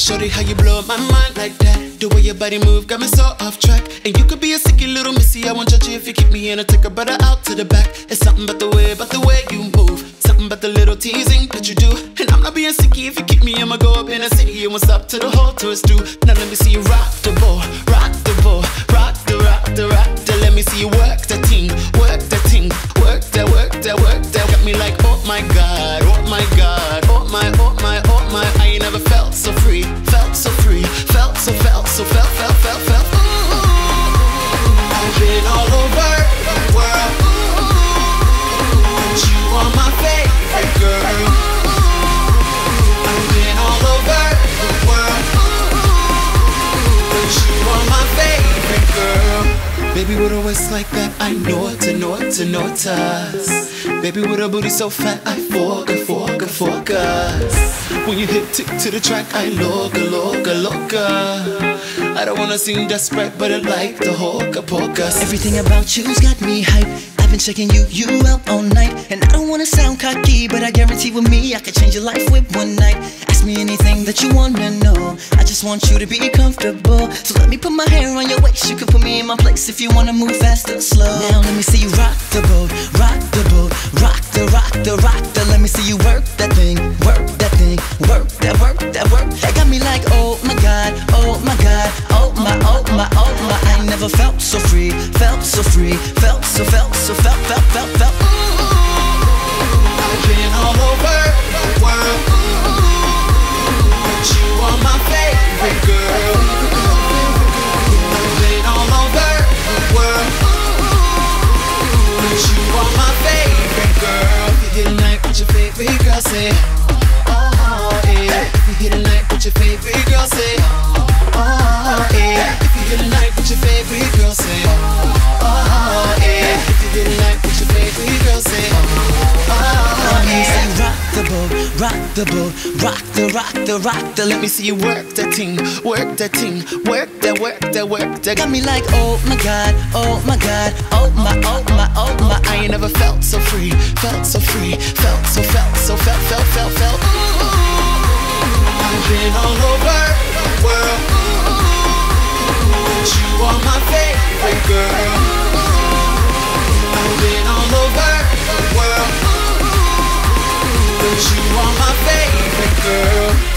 Shorty, how you blow my mind like that? The way your body move got me so off track. And you could be a sicky little missy, I won't judge you if you keep me in. I take a brother out to the back. It's something about the way you move. Something about the little teasing that you do. And I'm not being sicky if you keep me, I'ma go up in the city and what's up to the whole tourist do. Now let me see you rock the boat, rock the boat, rock the, rock the, rock the. Let me see you work the ting, work the ting, work that, work that, work that. Got me like, oh my God, oh my God, oh my, oh my, oh my. I ain't never felt so free, felt so free, felt so, felt so, felt. I've been all over the world, but you are my favorite girl. I've been all over the world, but you are my favorite girl. Baby with a waist like that, I know it to know it to know it us. Baby with a booty so fat, I focus. When you hit tick to the track, I loca. I don't wanna seem desperate, but I like the hoka pokas. Everything about you's got me hype. I've been checking you out all night. And I don't wanna sound cocky, but I guarantee with me I could change your life with one night. Ask me anything that you wanna know. I just want you to be comfortable. So let me put my hair on your waist. You can put me in my place if you wanna move fast or slow. Now let me see you rock the boat, rock the boat, rock the, rock the, rock the. Let me see you work that thing, work that thing, work that, work that, work. That got me like, oh my God, oh my God, oh my, oh my, oh my. I ain't never felt so free, felt so free, felt so, felt so, felt. I've been all over the world, but you are my favorite girl. I've been all over the world, but you are my favorite girl. If you hit a night with your favorite girl, say oh yeah. If you hit a night with your favorite girl, say oh yeah. If you hit a night with your favorite girl, say oh yeah. If you hit a night with your favorite girl, say oh yeah. Rock the boat, rock the boat, rock the, rock the, rock the. Let me see you work that ting, work that ting, work that, work that, work that. Got me like, oh my God, oh my God, oh my, oh my, oh my. I ain't never felt so free, felt so free, felt so, felt so, felt. I've been all over the world, but you are my favorite girl. I've been all over the world, but you are my favorite girl.